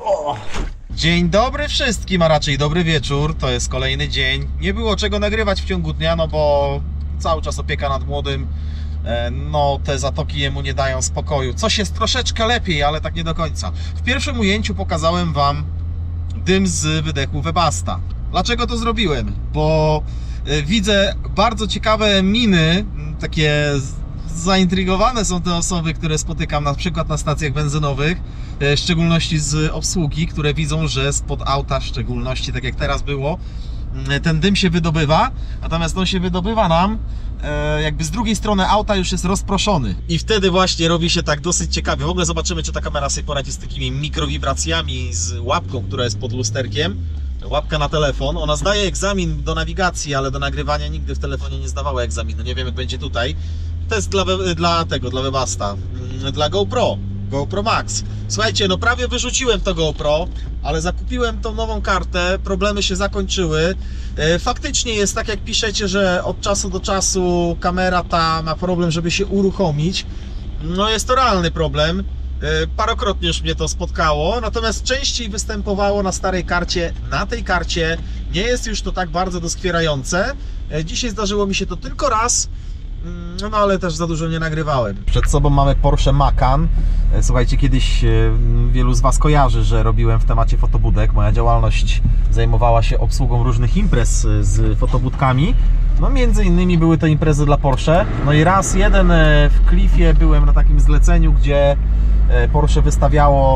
O! Dzień dobry wszystkim, a raczej dobry wieczór. To jest kolejny dzień. Nie było czego nagrywać w ciągu dnia, no bo cały czas opieka nad młodym. No te zatoki jemu nie dają spokoju. Coś jest troszeczkę lepiej, ale tak nie do końca. W pierwszym ujęciu pokazałem wam dym z wydechu Webaста. Dlaczego to zrobiłem? Bo widzę bardzo ciekawe miny, takie zaintrygowane są te osoby, które spotykam na przykład na stacjach benzynowych, w szczególności z obsługi, które widzą, że spod auta, w szczególności tak jak teraz było, ten dym się wydobywa, natomiast on się wydobywa nam jakby z drugiej strony auta już jest rozproszony i wtedy właśnie robi się tak dosyć ciekawie. W ogóle zobaczymy, czy ta kamera sobie poradzi z takimi mikrowibracjami, z łapką, która jest pod lusterkiem. Łapka na telefon, ona zdaje egzamin do nawigacji, ale do nagrywania nigdy w telefonie nie zdawała egzaminu. Nie wiem, jak będzie tutaj. To jest dla Webasta, dla GoPro Max. Słuchajcie, no prawie wyrzuciłem to GoPro, ale zakupiłem tą nową kartę, problemy się zakończyły. Faktycznie jest tak, jak piszecie, że od czasu do czasu kamera ta ma problem, żeby się uruchomić. No jest to realny problem. Parokrotnie już mnie to spotkało, natomiast częściej występowało na starej karcie. Na tej karcie nie jest już to tak bardzo doskwierające. Dzisiaj zdarzyło mi się to tylko raz, no ale też za dużo nie nagrywałem. Przed sobą mamy Porsche Macan. Słuchajcie, kiedyś wielu z Was kojarzy, że robiłem w temacie fotobudek. Moja działalność zajmowała się obsługą różnych imprez z fotobudkami. No między innymi były to imprezy dla Porsche. No i raz jeden w Cliffie byłem na takim zleceniu, gdzie Porsche wystawiało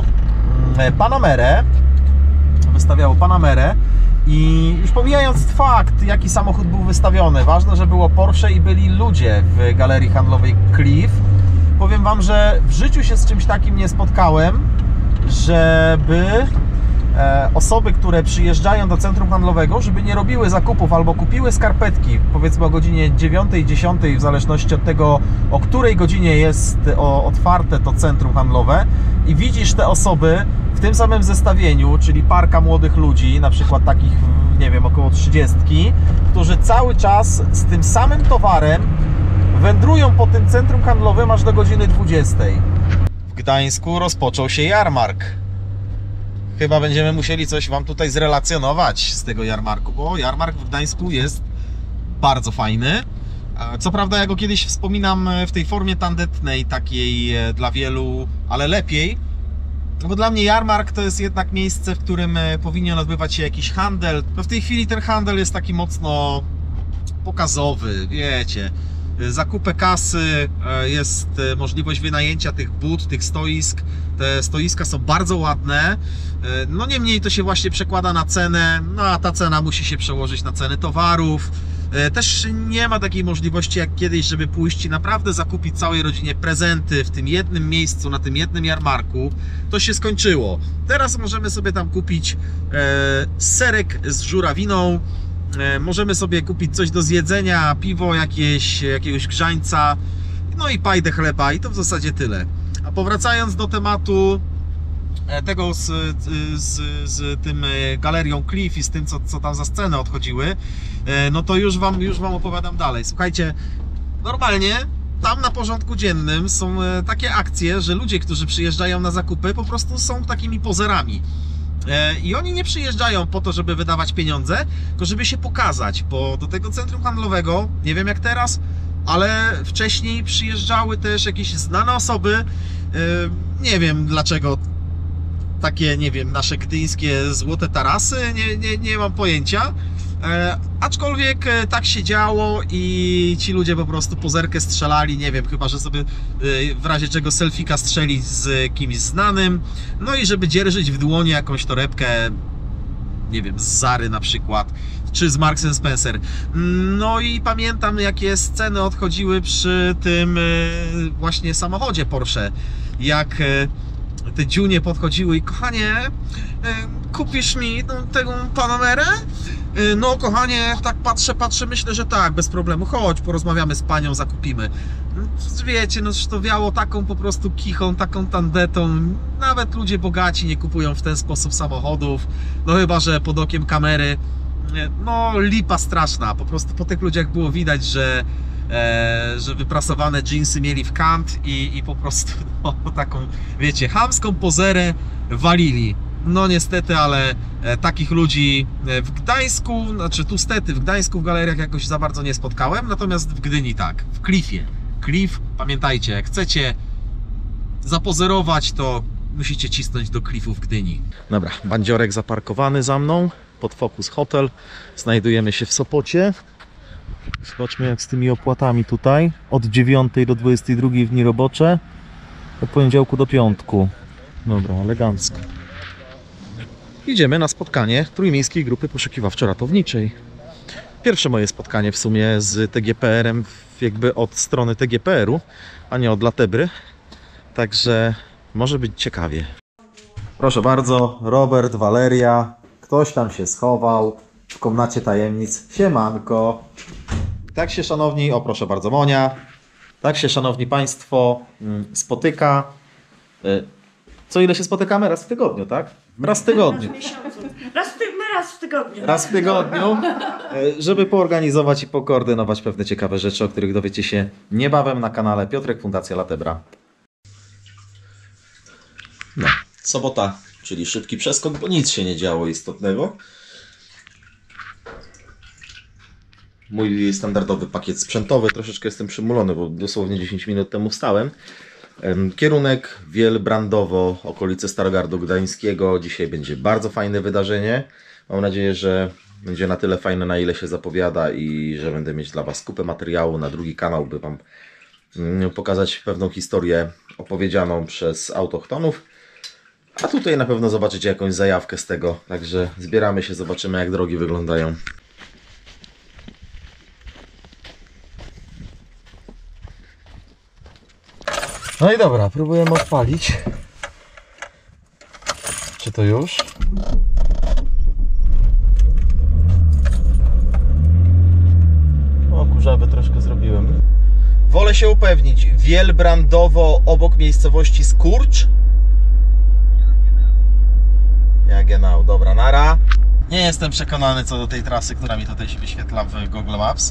Panamerę i już pomijając fakt, jaki samochód był wystawiony, ważne, że było Porsche i byli ludzie w galerii handlowej Cliff. Powiem Wam, że w życiu się z czymś takim nie spotkałem, żeby osoby, które przyjeżdżają do centrum handlowego, żeby nie robiły zakupów albo kupiły skarpetki, powiedzmy o godzinie 9, 10, w zależności od tego, o której godzinie jest otwarte to centrum handlowe, i widzisz te osoby w tym samym zestawieniu, czyli parka młodych ludzi, na przykład takich, nie wiem, około 30, którzy cały czas z tym samym towarem wędrują po tym centrum handlowym aż do godziny 20. W Gdańsku rozpoczął się jarmark. Chyba będziemy musieli coś Wam tutaj zrelacjonować z tego jarmarku, bo jarmark w Gdańsku jest bardzo fajny. Co prawda ja go kiedyś wspominam w tej formie tandetnej, takiej dla wielu, ale lepiej. No bo dla mnie jarmark to jest jednak miejsce, w którym powinien odbywać się jakiś handel. No w tej chwili ten handel jest taki mocno pokazowy, wiecie. Zakupę kasy, jest możliwość wynajęcia tych bud, tych stoisk. Te stoiska są bardzo ładne. No niemniej to się właśnie przekłada na cenę, no a ta cena musi się przełożyć na ceny towarów. Też nie ma takiej możliwości jak kiedyś, żeby pójść i naprawdę zakupić całej rodzinie prezenty w tym jednym miejscu, na tym jednym jarmarku. To się skończyło. Teraz możemy sobie tam kupić serek z żurawiną, możemy sobie kupić coś do zjedzenia, piwo jakiegoś grzańca, no i pajdę chleba, i to w zasadzie tyle. A powracając do tematu tego z tym galerią Cliff i z tym, co tam za scenę odchodziły, no to już wam opowiadam dalej. Słuchajcie, normalnie tam na porządku dziennym są takie akcje, że ludzie, którzy przyjeżdżają na zakupy, po prostu są takimi pozerami. I oni nie przyjeżdżają po to, żeby wydawać pieniądze, tylko żeby się pokazać, bo do tego centrum handlowego, nie wiem jak teraz, ale wcześniej przyjeżdżały też jakieś znane osoby, nie wiem dlaczego takie, nie wiem, nasze gdyńskie złote tarasy, nie mam pojęcia, aczkolwiek tak się działo i ci ludzie po prostu pozerkę strzelali, nie wiem, chyba że sobie w razie czego selfika strzelić z kimś znanym, no i żeby dzierżyć w dłoni jakąś torebkę, nie wiem, z Zary na przykład, czy z Marks & Spencer. No i pamiętam, jakie sceny odchodziły przy tym właśnie samochodzie Porsche, jak te dziunie podchodziły i kochanie, kupisz mi tę Panamerę? No kochanie, tak patrzę, myślę, że tak, bez problemu, chodź, porozmawiamy z panią, zakupimy. Wiecie, no to wiało taką po prostu kichą, taką tandetą. Nawet ludzie bogaci nie kupują w ten sposób samochodów, no chyba że pod okiem kamery. No lipa straszna, po prostu po tych ludziach było widać, że wyprasowane dżinsy mieli w kant i po prostu no, taką, wiecie, chamską pozerę walili. No niestety, ale takich ludzi w Gdańsku, znaczy tu stety, w Gdańsku w galeriach jakoś za bardzo nie spotkałem, natomiast w Gdyni tak, w Cliffie. Cliff, pamiętajcie, jak chcecie zapozerować, to musicie cisnąć do Cliffu w Gdyni. Dobra, bandziorek zaparkowany za mną, pod Focus Hotel. Znajdujemy się w Sopocie. Zobaczmy jak z tymi opłatami tutaj. Od 9 do 22 w dni robocze, od poniedziałku do piątku. Dobra, elegancko. Idziemy na spotkanie Trójmiejskiej Grupy Poszukiwawczo-Ratowniczej. Pierwsze moje spotkanie w sumie z TGPR-em jakby od strony TGPR-u, a nie od Latebry. Także może być ciekawie. Proszę bardzo, Robert, Waleria. Ktoś tam się schował w komnacie tajemnic. Siemanko. Tak się, szanowni, o proszę bardzo, Monia. Tak się, szanowni państwo, spotyka. Co ile się spotykamy? Raz w tygodniu, tak? Raz w tygodniu. Raz w tygodniu. Raz w tygodniu, żeby poorganizować i pokoordynować pewne ciekawe rzeczy, o których dowiecie się niebawem na kanale Piotrek Fundacja Latebra. No, sobota, czyli szybki przeskok, bo nic się nie działo istotnego. Mój standardowy pakiet sprzętowy, troszeczkę jestem przymulony, bo dosłownie 10 minut temu wstałem. Kierunek Wielbrandowo, okolice Starogardu Gdańskiego. Dzisiaj będzie bardzo fajne wydarzenie. Mam nadzieję, że będzie na tyle fajne, na ile się zapowiada i że będę mieć dla Was kupę materiału na drugi kanał, by Wam pokazać pewną historię opowiedzianą przez autochtonów. A tutaj na pewno zobaczycie jakąś zajawkę z tego. Także zbieramy się, zobaczymy jak drogi wyglądają. No i dobra, próbujemy odpalić. Czy to już? O, kurzawy troszkę zrobiłem. Wolę się upewnić. Wielbrandowo obok miejscowości Skurcz. Ja genau, dobra, nara. Nie jestem przekonany co do tej trasy, która mi tutaj się wyświetla w Google Maps.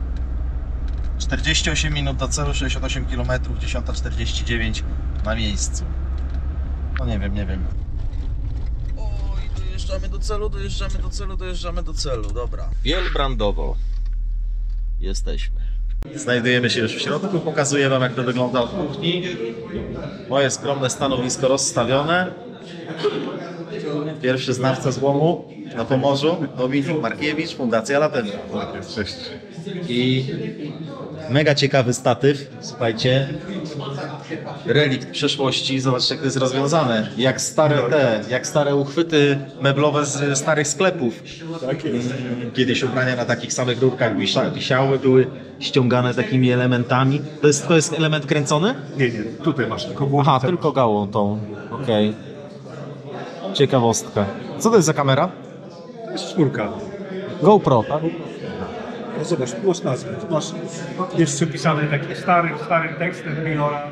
48 minut do celu, 68 km, 10:49 na miejscu. No nie wiem. Oj, dojeżdżamy do celu, dobra. Wielbrandowo. Jesteśmy. Znajdujemy się już w środku, pokazuję Wam jak to wygląda od kuchni. Moje skromne stanowisko rozstawione. Pierwszy znawca złomu na Pomorzu, Dominik Markiewicz, Fundacja Latebra. Cześć. I mega ciekawy statyw, słuchajcie, relikt przeszłości, zobaczcie jak to jest rozwiązane, jak stare uchwyty meblowe z starych sklepów. Kiedyś ubrania na takich samych rurkach wisiały, były ściągane takimi elementami. To jest element kręcony? Nie, tutaj masz tylko głowę. Aha, tylko gałą tą, okej. Ciekawostka. Co to jest za kamera? To jest 4. GoPro, tak? No zobacz, tu masz nazwę. Tu masz jeszcze pisany takim starym tekstem Milora.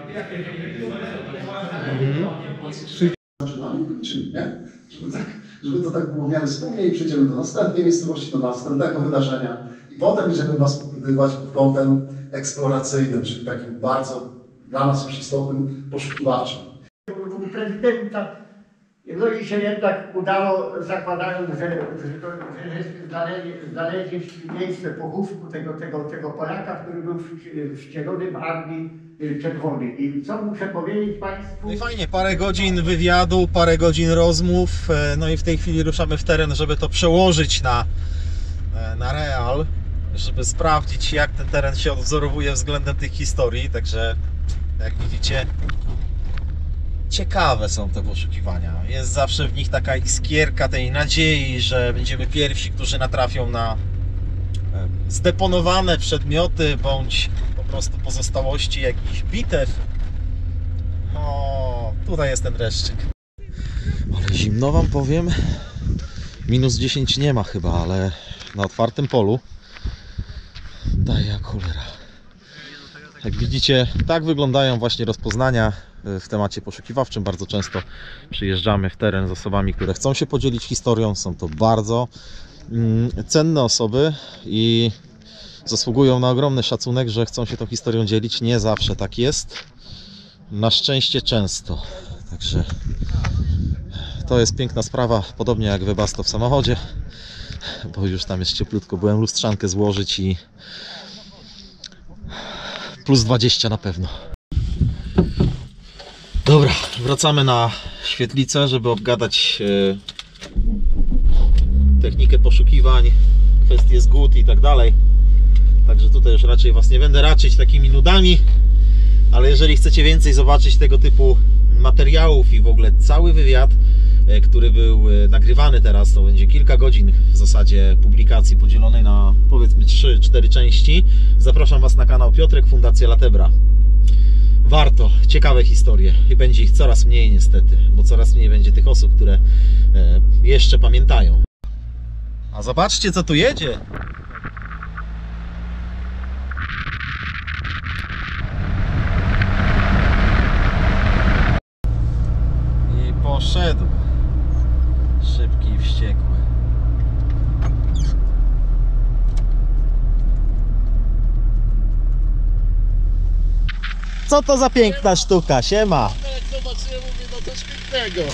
Żeby to tak było w miarę spójnie i przejdziemy do następnej miejscowości, do następnego wydarzenia i potem będziemy Was popytywać pod kątem eksploracyjnym, czyli takim bardzo dla nas już istotnym, poszukiwawczym. Prezydenta. No i się jednak udało, zakładając, że znaleźliśmy miejsce pochówku tego Polaka, który był wcielony w Armii Czerwonej. I co muszę powiedzieć Państwu? No i fajnie, parę godzin wywiadu, parę godzin rozmów, no i w tej chwili ruszamy w teren, żeby to przełożyć na real, żeby sprawdzić jak ten teren się odwzorowuje względem tych historii, także jak widzicie ciekawe są te poszukiwania. Jest zawsze w nich taka iskierka tej nadziei, że będziemy pierwsi, którzy natrafią na zdeponowane przedmioty bądź po prostu pozostałości jakichś bitew. No, tutaj jest ten dreszczyk. Ale zimno Wam powiem. Minus 10 nie ma chyba, ale na otwartym polu daje jak cholera. Jak widzicie, tak wyglądają właśnie rozpoznania w temacie poszukiwawczym. Bardzo często przyjeżdżamy w teren z osobami, które chcą się podzielić historią. Są to bardzo cenne osoby i zasługują na ogromny szacunek, że chcą się tą historią dzielić. Nie zawsze tak jest. Na szczęście często. Także To jest piękna sprawa, podobnie jak Webasto w samochodzie, bo już tam jest cieplutko. Byłem lustrzankę złożyć i plus 20 na pewno. Dobra, wracamy na świetlicę, żeby obgadać technikę poszukiwań, kwestie zgód i tak dalej. Także tutaj już raczej Was nie będę raczyć takimi nudami, ale jeżeli chcecie więcej zobaczyć tego typu materiałów i w ogóle cały wywiad, który był nagrywany teraz, to będzie kilka godzin w zasadzie publikacji podzielonej na powiedzmy 3-4 części, zapraszam Was na kanał Piotrek, Fundacja Latebra. Warto, ciekawe historie i będzie ich coraz mniej niestety, bo coraz mniej będzie tych osób, które jeszcze pamiętają. A zobaczcie, co tu jedzie! I poszedł. Szybki i wściekły. Co to za piękna sztuka? Siema! Jak zobaczyłem, mówię, no coś pięknego.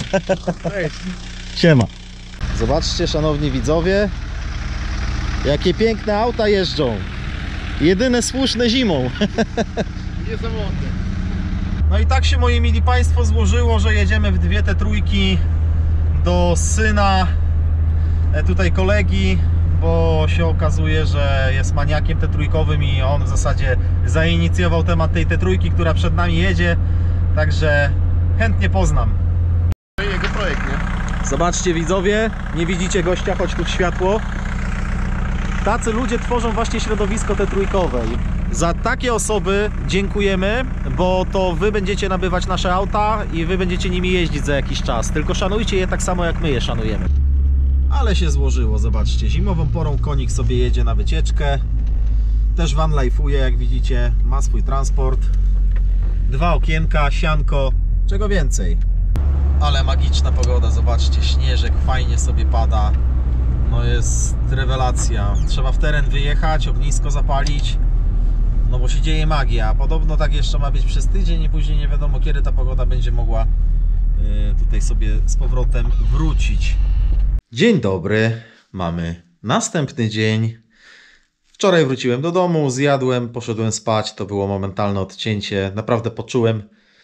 Siema! Zobaczcie, szanowni widzowie, jakie piękne auta jeżdżą. Jedyne słuszne zimą. Niesamowite. No i tak się, moi mili Państwo, złożyło, że jedziemy w dwie te trójki do syna tutaj kolegi, bo się okazuje, że jest maniakiem T-trójkowym i on w zasadzie zainicjował temat tej T-trójki, która przed nami jedzie, także chętnie poznam. Jego projekt, nie? Zobaczcie widzowie, nie widzicie gościa, choć tu w światło. Tacy ludzie tworzą właśnie środowisko T-trójkowe. Za takie osoby dziękujemy, bo to Wy będziecie nabywać nasze auta i Wy będziecie nimi jeździć za jakiś czas. Tylko szanujcie je tak samo jak my je szanujemy. Ale się złożyło, zobaczcie. Zimową porą konik sobie jedzie na wycieczkę. Też van life'uje, jak widzicie. Ma swój transport. Dwa okienka, sianko. Czego więcej? Ale magiczna pogoda, zobaczcie. Śnieżek fajnie sobie pada. No jest rewelacja. Trzeba w teren wyjechać, ognisko zapalić. No bo się dzieje magia. Podobno tak jeszcze ma być przez tydzień i później nie wiadomo, kiedy ta pogoda będzie mogła tutaj sobie z powrotem wrócić. Dzień dobry. Mamy następny dzień. Wczoraj wróciłem do domu, zjadłem, poszedłem spać. To było momentalne odcięcie. Naprawdę poczułem,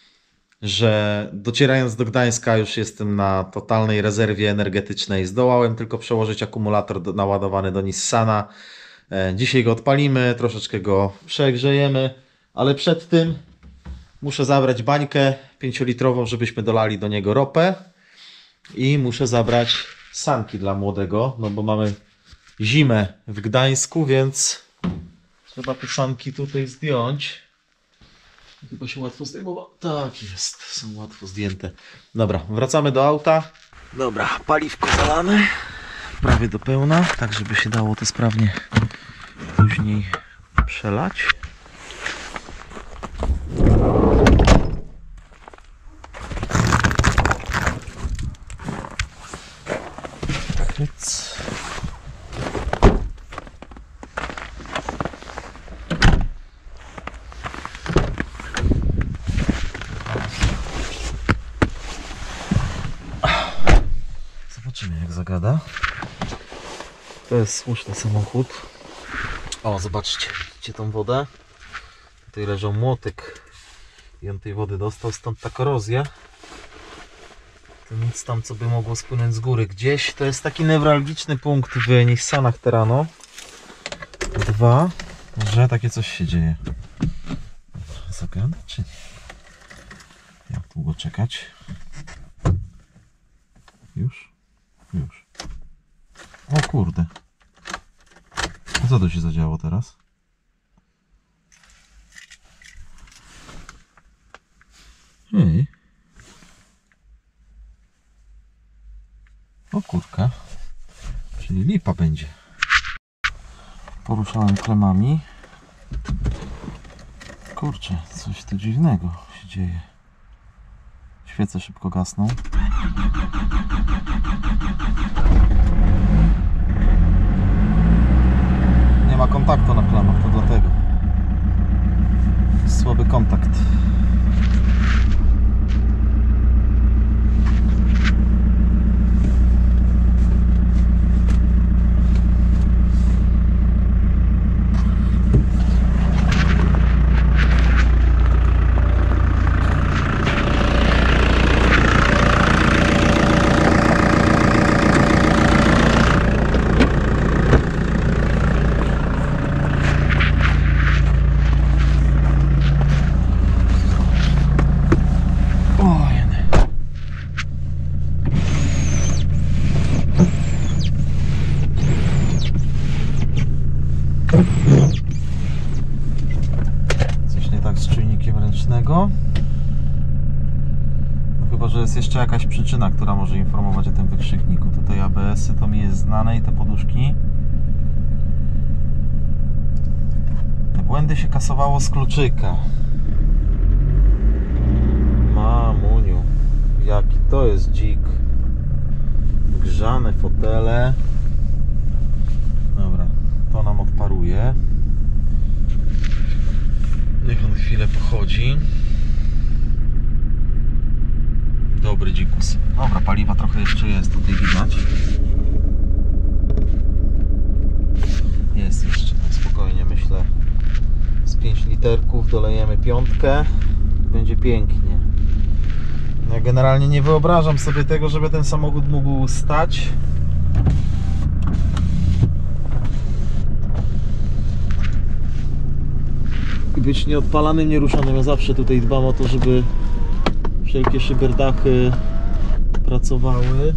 że docierając do Gdańska już jestem na totalnej rezerwie energetycznej. Zdołałem tylko przełożyć akumulator naładowany do Nissana. Dzisiaj go odpalimy, troszeczkę go przegrzejemy, ale przed tym muszę zabrać bańkę 5-litrową, żebyśmy dolali do niego ropę i muszę zabrać sanki dla młodego, no bo mamy zimę w Gdańsku, więc trzeba te sanki tutaj zdjąć. Chyba się łatwo zdejmowało. Tak jest, są łatwo zdjęte. Dobra, wracamy do auta. Dobra, paliwko zalane prawie do pełna, tak żeby się dało to sprawnie później przelać. Hyc. Zobaczymy, jak zagada. To jest słuszny samochód. O, zobaczcie, widzicie tą wodę? Tutaj leżał młotek i on tej wody dostał, stąd ta korozja. To nic tam, co by mogło spłynąć z góry gdzieś. To jest taki newralgiczny punkt w Nissanach Terrano 2, że takie coś się dzieje. Zagada czy nie? Jak długo czekać? Już? Już. O kurde. A co to się zadziało teraz? Hej. O kurka. Czyli lipa będzie. Poruszałem klemami. Kurczę, coś tu dziwnego się dzieje. Świece szybko gasną. Nie ma kontaktu na klamach, to dlatego. Słaby kontakt. żadnego. No chyba, że jest jeszcze jakaś przyczyna, która może informować o tym wykrzykniku. Tutaj ABS-y to mi jest znane i te poduszki. Te błędy się kasowało z kluczyka. Mamuniu, jaki to jest dzik. Grzane fotele. Dobra, to nam odparuje. Niech on chwilę pochodzi. Dobry dzikus. Dobra, paliwa trochę jeszcze jest, tutaj widać. Jest jeszcze, tak spokojnie myślę. Z 5 literków dolejemy piątkę. Będzie pięknie. Ja generalnie nie wyobrażam sobie tego, żeby ten samochód mógł stać. I być nieodpalanym, nieruszanym. Ja zawsze tutaj dbam o to, żeby wszelkie szyberdachy pracowały.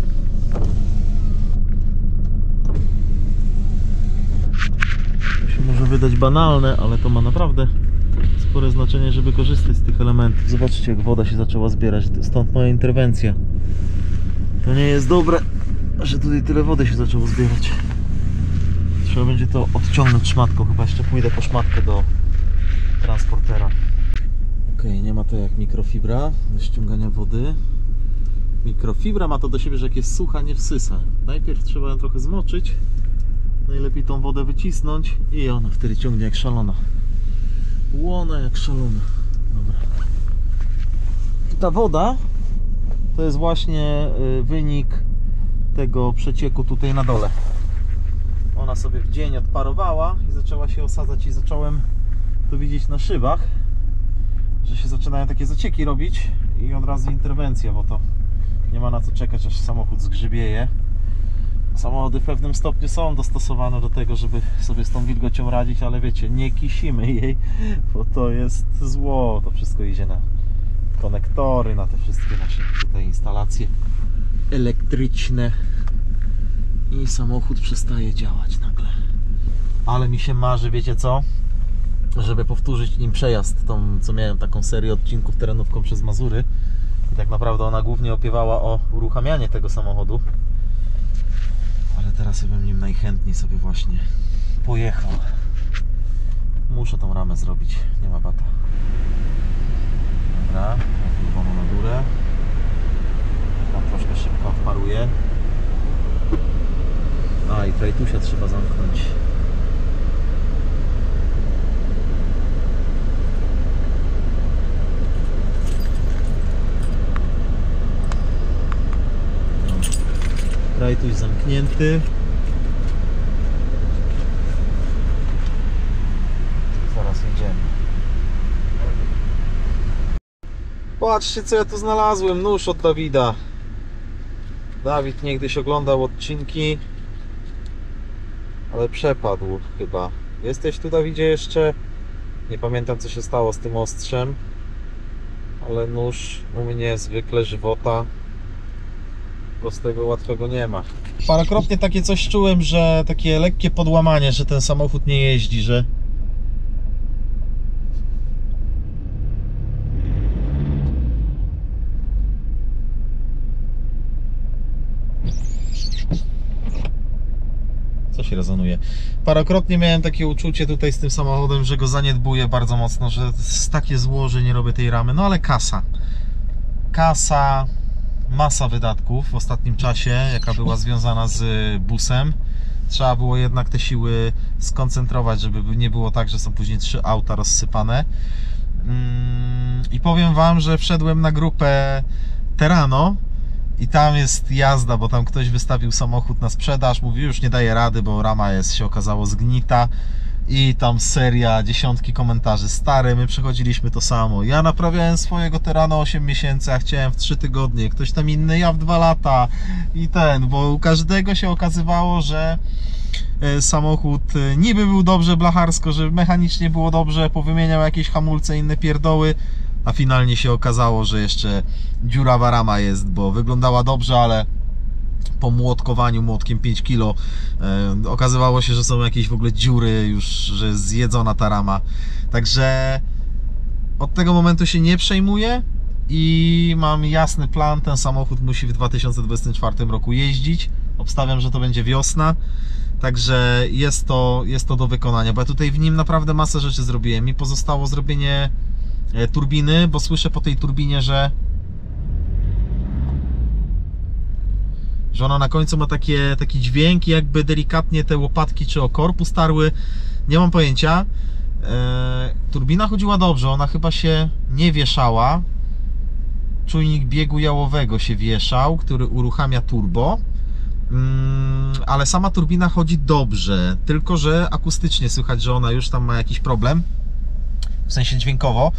To się może wydać banalne, ale to ma naprawdę spore znaczenie, żeby korzystać z tych elementów. Zobaczcie, jak woda się zaczęła zbierać, stąd moja interwencja. To nie jest dobre, że tutaj tyle wody się zaczęło zbierać. Trzeba będzie to odciągnąć szmatką. Chyba jeszcze pójdę po szmatkę do transportera. Ok, nie ma to jak mikrofibra do ściągania wody. Mikrofibra ma to do siebie, że jak jest sucha, nie wsysa. Najpierw trzeba ją trochę zmoczyć. Najlepiej tą wodę wycisnąć i ona wtedy ciągnie jak szalona. Łona jak szalona. Dobra. I ta woda to jest właśnie wynik tego przecieku tutaj na dole. Ona sobie w dzień odparowała i zaczęła się osadzać i zacząłem to widzieć na szybach, że się zaczynają takie zacieki robić i od razu interwencja, bo to nie ma na co czekać, aż samochód zgrzybieje. Samochody w pewnym stopniu są dostosowane do tego, żeby sobie z tą wilgocią radzić, ale wiecie, nie kisimy jej, bo to jest zło. To wszystko idzie na konektory, na te wszystkie nasze tutaj instalacje elektryczne i samochód przestaje działać nagle. Ale mi się marzy, wiecie co? Żeby powtórzyć nim przejazd, tą, co miałem taką serię odcinków terenówką przez Mazury. I tak naprawdę ona głównie opiewała o uruchamianie tego samochodu. Ale teraz bym nim najchętniej sobie właśnie pojechał. Muszę tą ramę zrobić, nie ma bata. Dobra, odpływono na górę. Tam troszkę szybko odparuje. A i trajtusia trzeba zamknąć. Trajtuś zamknięty. Zaraz jedziemy. Patrzcie, co ja tu znalazłem. Nóż od Dawida. Dawid niegdyś oglądał odcinki, ale przepadł chyba. Jesteś tu, Dawidzie, jeszcze? Nie pamiętam, co się stało z tym ostrzem, ale nóż u mnie zwykle żywota. Prostego, łatwego nie ma. Parokrotnie takie coś czułem, że takie lekkie podłamanie, że ten samochód nie jeździ, że... Co się rezonuje? Parokrotnie miałem takie uczucie tutaj z tym samochodem, że go zaniedbuję bardzo mocno, że jest takie zło, że nie robię tej ramy. No ale kasa. Kasa... Masa wydatków w ostatnim czasie, jaka była związana z busem. Trzeba było jednak te siły skoncentrować, żeby nie było tak, że są później 3 auta rozsypane. I powiem wam, że wszedłem na grupę Terrano i tam jest jazda, bo tam ktoś wystawił samochód na sprzedaż, mówi, już nie daje rady, bo rama jest, się okazało, zgnita. I tam seria, dziesiątki komentarzy. Stary, my przechodziliśmy to samo. Ja naprawiałem swojego Terrano 8 miesięcy, a chciałem w 3 tygodnie. Ktoś tam inny, ja w 2 lata. I bo u każdego się okazywało, że samochód niby był dobrze blacharsko, że mechanicznie było dobrze, powymieniał jakieś hamulce, inne pierdoły, a finalnie się okazało, że jeszcze dziurawa rama jest, bo wyglądała dobrze, ale po młotkowaniu młotkiem 5 kg okazywało się, że są jakieś w ogóle dziury już, że jest zjedzona ta rama. Także od tego momentu się nie przejmuję i mam jasny plan. Ten samochód musi w 2024 roku jeździć. Obstawiam, że to będzie wiosna. Także jest to do wykonania, bo ja tutaj w nim naprawdę masę rzeczy zrobiłem. Mi pozostało zrobienie turbiny, bo słyszę po tej turbinie, że ona na końcu ma taki dźwięk, jakby delikatnie te łopatki czy o korpus tarły. Nie mam pojęcia. Turbina chodziła dobrze, ona chyba się nie wieszała. Czujnik biegu jałowego się wieszał, który uruchamia turbo. Ale sama turbina chodzi dobrze, tylko że akustycznie słychać, że ona już tam ma jakiś problem, w sensie dźwiękowo.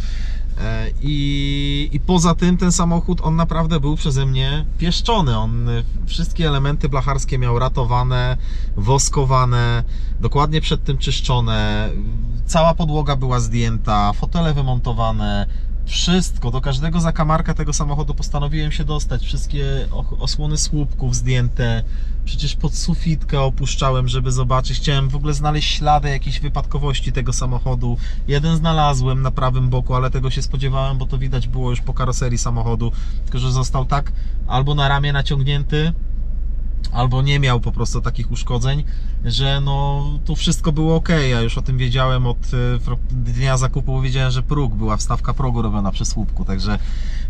I poza tym ten samochód, on naprawdę był przeze mnie pieszczony. On wszystkie elementy blacharskie miał ratowane, woskowane, dokładnie przed tym czyszczone. Cała podłoga była zdjęta, fotele wymontowane. Wszystko, do każdego zakamarka tego samochodu postanowiłem się dostać. Wszystkie osłony słupków zdjęte. Przecież pod sufitkę opuszczałem, żeby zobaczyć. Chciałem w ogóle znaleźć ślady jakiejś wypadkowości tego samochodu. Jeden znalazłem na prawym boku, ale tego się spodziewałem, bo to widać było już po karoserii samochodu. Tylko że został tak albo na ramię naciągnięty, albo nie miał po prostu takich uszkodzeń, że no tu wszystko było ok. Ja już o tym wiedziałem od dnia zakupu, bo wiedziałem, że próg, była wstawka progu robiona przy słupku, także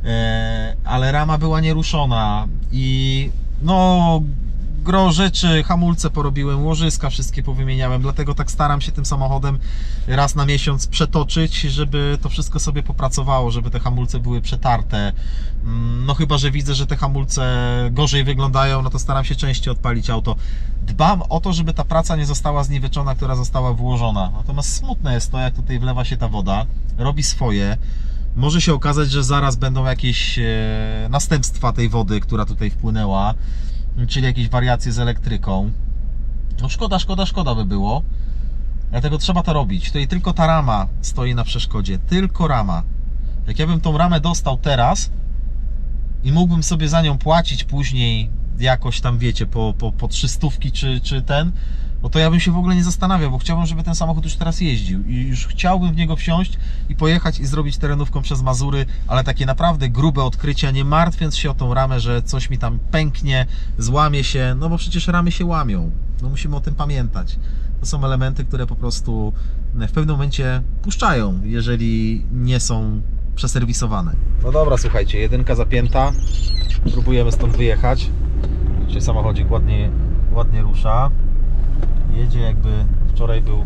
ale rama była nieruszona i no gro rzeczy, hamulce porobiłem, łożyska wszystkie powymieniałem, dlatego tak staram się tym samochodem raz na miesiąc przetoczyć, żeby to wszystko sobie popracowało, żeby te hamulce były przetarte. No chyba że widzę, że te hamulce gorzej wyglądają, no to staram się częściej odpalić auto. Dbam o to, żeby ta praca nie została zniweczona, która została włożona. Natomiast smutne jest to, jak tutaj wlewa się ta woda, robi swoje. Może się okazać, że zaraz będą jakieś następstwa tej wody, która tutaj wpłynęła, czyli jakieś wariacje z elektryką. No szkoda by było. Dlatego trzeba to robić. Tutaj tylko ta rama stoi na przeszkodzie. Tylko rama. Jak ja bym tą ramę dostał teraz i mógłbym sobie za nią płacić później jakoś tam, wiecie, po 300 czy ten, no to ja bym się w ogóle nie zastanawiał, bo chciałbym, żeby ten samochód już teraz jeździł i już chciałbym w niego wsiąść i pojechać i zrobić terenówką przez Mazury, ale takie naprawdę grube odkrycia, nie martwiąc się o tą ramę, że coś mi tam pęknie, złamie się, no bo przecież ramy się łamią, no musimy o tym pamiętać. To są elementy, które po prostu w pewnym momencie puszczają, jeżeli nie są przeserwisowane. No dobra, słuchajcie, jedynka zapięta, próbujemy stąd wyjechać. Dzisiaj samochodzik ładnie rusza. Jedzie jakby wczoraj był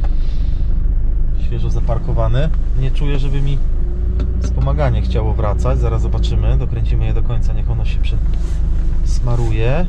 świeżo zaparkowany. Nie czuję, żeby mi wspomaganie chciało wracać. Zaraz zobaczymy. Dokręcimy je do końca. Niech ono się smaruje.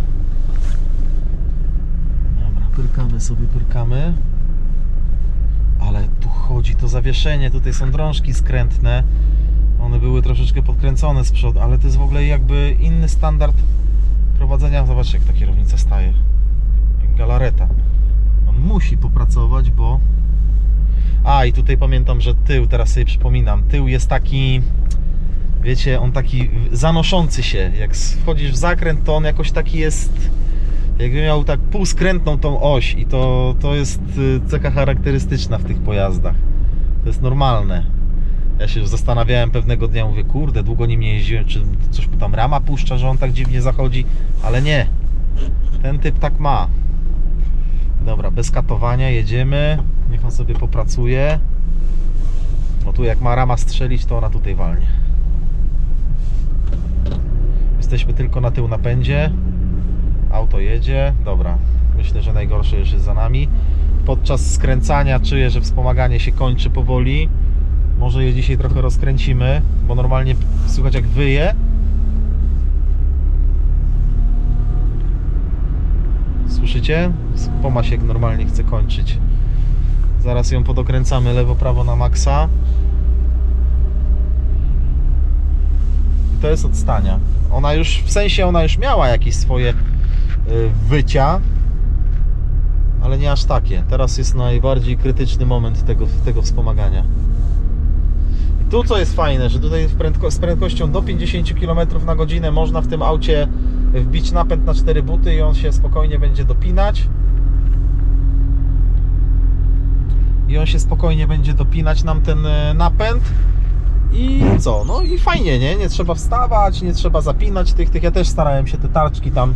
Dobra, pyrkamy. Ale tu chodzi to zawieszenie. Tutaj są drążki skrętne. One były troszeczkę podkręcone z przodu, ale to jest w ogóle jakby inny standard prowadzenia. Zobaczcie, jak ta kierownica staje. Jak galareta. On musi popracować, bo... A, i tutaj pamiętam, że tył, teraz sobie przypominam, tył jest taki, wiecie, on taki zanoszący się. Jak wchodzisz w zakręt, to on jakoś taki jest, jakby miał tak półskrętną tą oś i to jest cecha charakterystyczna w tych pojazdach. To jest normalne. Ja się zastanawiałem pewnego dnia, mówię, kurde, długo nim nie jeździłem, czy coś mu tam rama puszcza, że on tak dziwnie zachodzi, ale nie. Ten typ tak ma. Dobra, bez katowania jedziemy. Niech on sobie popracuje. No tu jak ma rama strzelić, to ona tutaj walnie. Jesteśmy tylko na tył napędzie. Auto jedzie. Dobra, myślę, że najgorsze już jest za nami. Podczas skręcania czuję, że wspomaganie się kończy powoli. Może je dzisiaj trochę rozkręcimy, bo normalnie słychać jak wyje. Słyszycie? Poma się normalnie chce kończyć. Zaraz ją podokręcamy lewo, prawo na maksa. I to jest od stania. Ona już, w sensie ona już miała jakieś swoje wycia, ale nie aż takie. Teraz jest najbardziej krytyczny moment tego wspomagania. I tu co jest fajne, że tutaj z prędkością do 50 km na godzinę można w tym aucie wbić napęd na 4 buty i on się spokojnie będzie dopinać. I on się spokojnie będzie dopinać nam ten napęd. I co? No i fajnie, nie? Nie trzeba wstawać, nie trzeba zapinać tych. Ja też starałem się te tarczki tam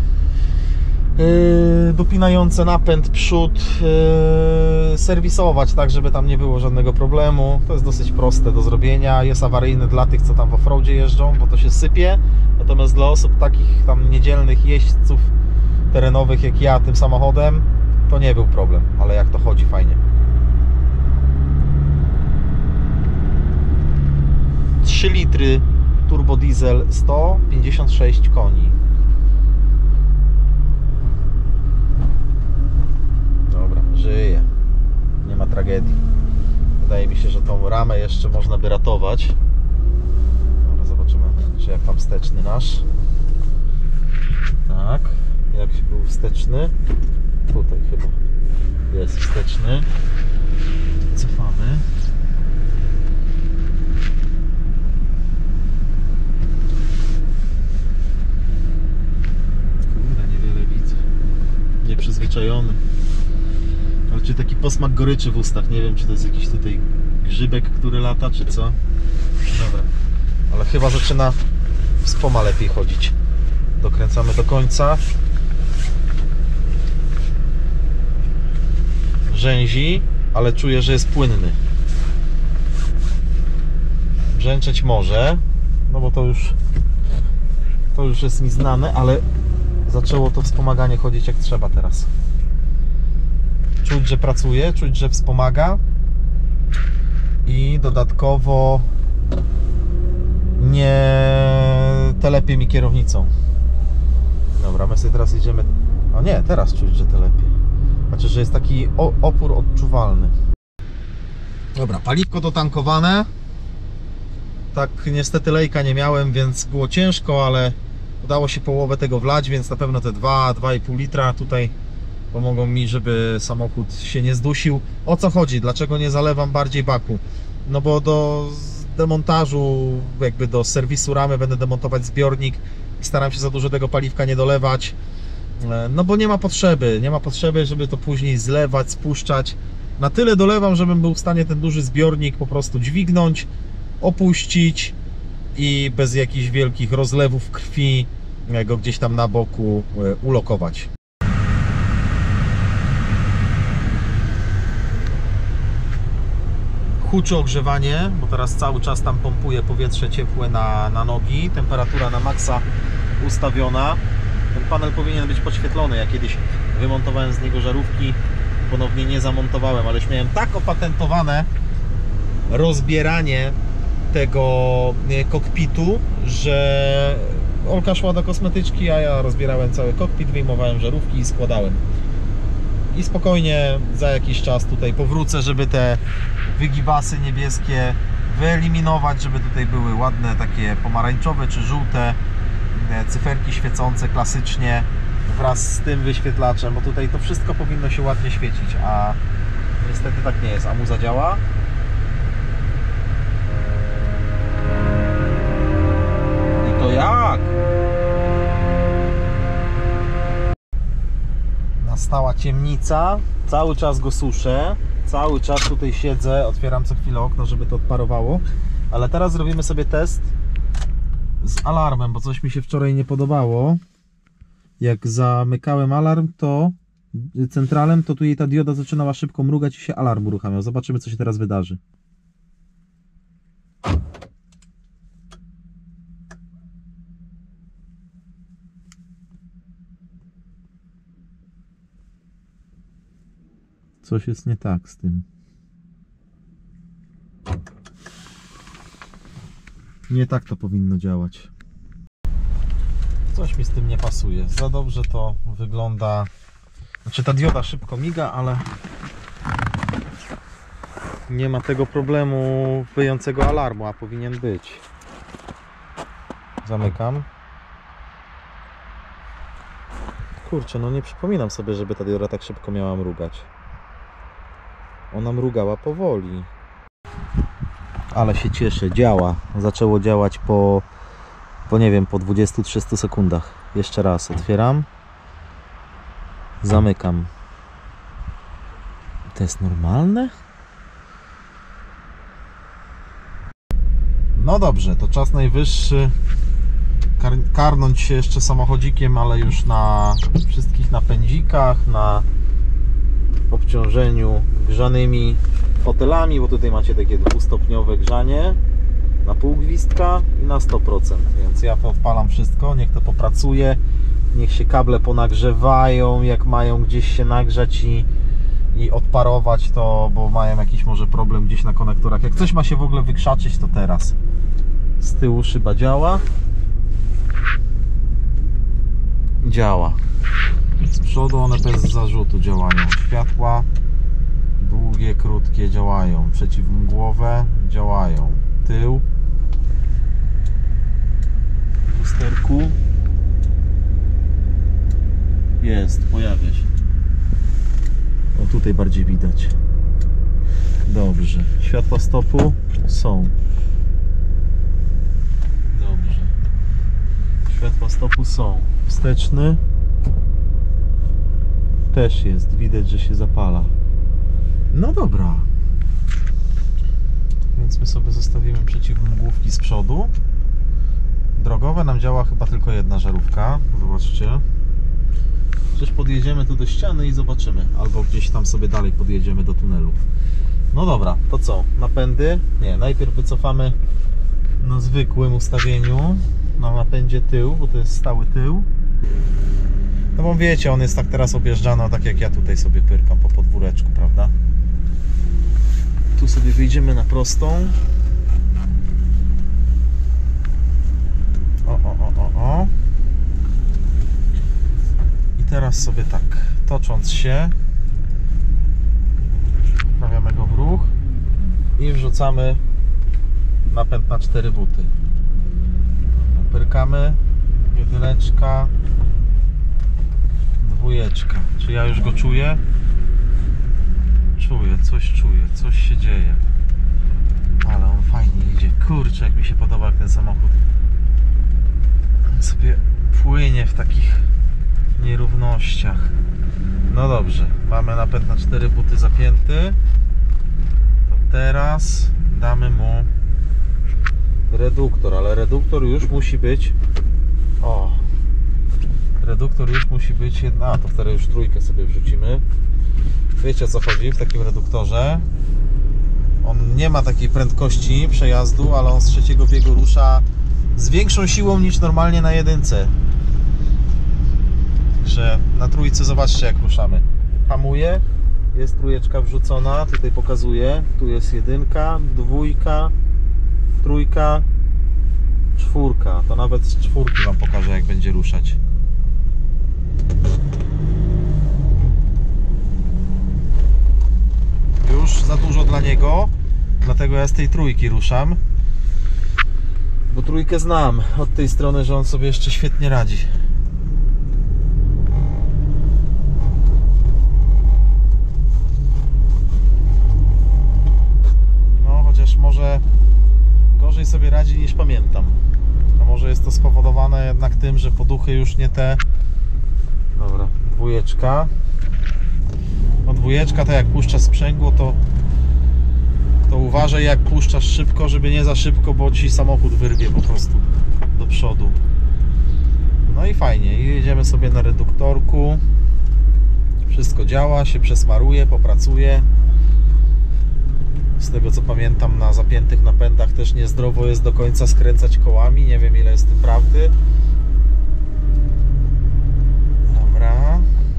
dopinające napęd, przód serwisować, tak żeby tam nie było żadnego problemu. To jest dosyć proste do zrobienia. Jest awaryjny dla tych, co tam w offroadzie jeżdżą, bo to się sypie. Natomiast dla osób takich tam niedzielnych jeźdźców terenowych jak ja tym samochodem, to nie był problem, ale jak to chodzi, fajnie. 3 litry turbodiesel, 156 koni. Dobra, żyje. Nie ma tragedii. Wydaje mi się, że tą ramę jeszcze można by ratować. Dobra, zobaczymy, czy jak tam wsteczny nasz. Tak, jak był wsteczny. Tutaj chyba jest wsteczny. Cofamy. Kurde, niewiele widzę. Nieprzyzwyczajony. Ale czy taki posmak goryczy w ustach? Nie wiem, czy to jest jakiś tutaj grzybek, który lata, czy co? Dobra. Ale chyba zaczyna wspoma lepiej chodzić. Dokręcamy do końca. Rzęzi, ale czuję, że jest płynny. Brzęczeć może, no bo to już jest mi znane, ale zaczęło to wspomaganie chodzić jak trzeba teraz. Czuć, że pracuje, czuć, że wspomaga i dodatkowo nie telepie mi kierownicą. Dobra, my sobie teraz idziemy. O nie, teraz czuć, że telepie. Znaczy, że jest taki opór odczuwalny. Dobra, paliwko dotankowane. Tak, niestety lejka nie miałem, więc było ciężko, ale udało się połowę tego wlać, więc na pewno te 2,5 litra tutaj pomogą mi, żeby samochód się nie zdusił. O co chodzi? Dlaczego nie zalewam bardziej baku? No bo do demontażu, jakby do serwisu ramy będę demontować zbiornik i staram się za dużo tego paliwka nie dolewać. No bo nie ma potrzeby, żeby to później zlewać, spuszczać. Na tyle dolewam, żebym był w stanie ten duży zbiornik po prostu dźwignąć, opuścić i bez jakichś wielkich rozlewów krwi go gdzieś tam na boku ulokować. Huczy ogrzewanie, bo teraz cały czas tam pompuje powietrze ciepłe na nogi. Temperatura na maksa ustawiona. Ten panel powinien być podświetlony. Ja kiedyś wymontowałem z niego żarówki, ponownie nie zamontowałem, ale już miałem tak opatentowane rozbieranie tego kokpitu, że Olka szła do kosmetyczki, a ja rozbierałem cały kokpit, wyjmowałem żarówki i składałem. I spokojnie za jakiś czas tutaj powrócę, żeby te wygibasy niebieskie wyeliminować, żeby tutaj były ładne takie pomarańczowe czy żółte cyferki świecące klasycznie wraz z tym wyświetlaczem, bo tutaj to wszystko powinno się ładnie świecić, a niestety tak nie jest. A muza działa? I to jak? Nastała ciemnica, cały czas go suszę, cały czas tutaj siedzę, otwieram co chwilę okno, żeby to odparowało, ale teraz zrobimy sobie test z alarmem, bo coś mi się wczoraj nie podobało. Jak zamykałem alarm, to centralem, to tutaj ta dioda zaczynała szybko mrugać i się alarm uruchamiał. Zobaczymy, co się teraz wydarzy. Coś jest nie tak z tym. Nie tak to powinno działać. Coś mi z tym nie pasuje. Za dobrze to wygląda. Znaczy ta dioda szybko miga, ale nie ma tego problemu wyjącego alarmu, a powinien być. Zamykam. Kurczę, no nie przypominam sobie, żeby ta dioda tak szybko miała mrugać. Ona mrugała powoli. Ale się cieszę, działa. Zaczęło działać po nie wiem, po 20-30 sekundach. Jeszcze raz otwieram. Zamykam. To jest normalne? No dobrze, to czas najwyższy karnąć się jeszcze samochodzikiem, ale już na wszystkich napędzikach, na obciążeniu grzanymi fotelami, bo tutaj macie takie dwustopniowe grzanie na pół gwizdka i na 100%, więc ja to odpalam wszystko, niech to popracuje, niech się kable ponagrzewają, jak mają gdzieś się nagrzać i odparować to, bo mają jakiś może problem gdzieś na konektorach. Jak coś ma się w ogóle wykrzaczyć, to teraz. Z tyłu szyba działa. Działa. Z przodu one bez zarzutu działają. Światła długie, krótkie działają. Przeciwmgłowe działają. Tył. W lusterku jest, pojawia się. O, tutaj bardziej widać. Dobrze. Światła stopu są. Dobrze. Światła stopu są. Wsteczny też jest. Widać, że się zapala. No dobra. Więc my sobie zostawimy przeciwmgłówki z przodu. Drogowe nam działa chyba tylko jedna żarówka. Zobaczcie. Przecież podjedziemy tu do ściany i zobaczymy. Albo gdzieś tam sobie dalej podjedziemy do tunelu. No dobra, to co? Napędy? Nie, najpierw wycofamy na zwykłym ustawieniu. Na napędzie tył, bo to jest stały tył. No bo wiecie, on jest tak teraz objeżdżany, tak jak ja tutaj sobie pyrkam po podwóreczku, prawda? Tu sobie wyjdziemy na prostą. O. I teraz sobie tak, tocząc się, wprawiamy go w ruch i wrzucamy napęd na 4 buty. Pyrkamy, jedyneczka, dwójeczka. Czy ja już go czuję? Czuję, coś się dzieje. Ale on fajnie idzie. Kurczę, jak mi się podoba, jak ten samochód sobie płynie w takich nierównościach. No dobrze, mamy napęd na 4 buty zapięty. To teraz damy mu reduktor, ale reduktor już musi być. O! Reduktor już musi być jedna. A to wtedy już trójkę sobie wrzucimy. Wiecie, o co chodzi w takim reduktorze? On nie ma takiej prędkości przejazdu, ale on z trzeciego biegu rusza z większą siłą niż normalnie na jedynce. Także na trójce zobaczcie, jak ruszamy. Hamuje, jest trójeczka wrzucona, tutaj pokazuje, tu jest jedynka, dwójka, trójka, czwórka. To nawet z czwórki wam pokażę, jak będzie ruszać. Już za dużo dla niego, dlatego ja z tej trójki ruszam, bo trójkę znam od tej strony, że on sobie jeszcze świetnie radzi. No, chociaż może gorzej sobie radzi niż pamiętam. A może jest to spowodowane jednak tym, że poduchy już nie te. Dobra, dwójeczka. No dwójeczka, to jak puszcza sprzęgło, to uważaj, jak puszczasz szybko, żeby nie za szybko, bo ci samochód wyrwie po prostu do przodu. No i fajnie, i jedziemy sobie na reduktorku. Wszystko działa, się przesmaruje, popracuje. Z tego co pamiętam, na zapiętych napędach też niezdrowo jest do końca skręcać kołami. Nie wiem, ile jest w tym prawdy. Dobra.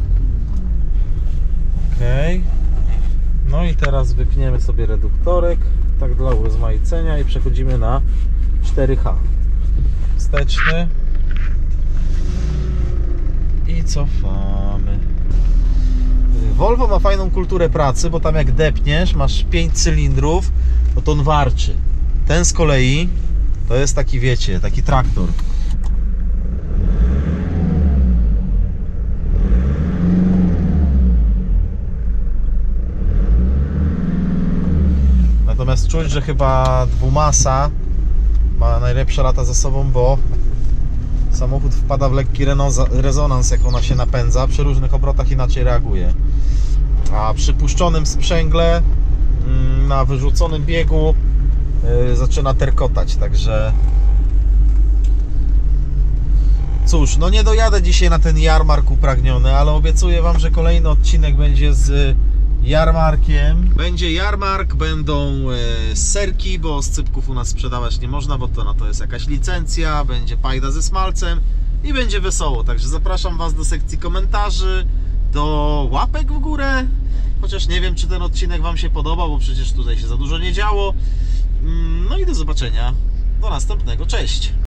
Ok. No i teraz wypniemy sobie reduktorek, tak dla urozmaicenia, i przechodzimy na 4H. Wsteczny. I cofamy. Volvo ma fajną kulturę pracy, bo tam jak depniesz, masz 5 cylindrów, no to on warczy. Ten z kolei to jest taki, wiecie, taki traktor. Natomiast czuć, że chyba dwumasa ma najlepsze lata za sobą, bo samochód wpada w lekki rezonans, jak ona się napędza. Przy różnych obrotach inaczej reaguje. A przy puszczonym sprzęgle na wyrzuconym biegu zaczyna terkotać, także cóż, no nie dojadę dzisiaj na ten jarmark upragniony, ale obiecuję Wam, że kolejny odcinek będzie z jarmarkiem. Będzie jarmark, będą serki, bo oscypków u nas sprzedawać nie można, bo to na to jest jakaś licencja, będzie pajda ze smalcem i będzie wesoło, także zapraszam Was do sekcji komentarzy, do łapek w górę, chociaż nie wiem, czy ten odcinek Wam się podoba, bo przecież tutaj się za dużo nie działo. No i do zobaczenia, do następnego, cześć!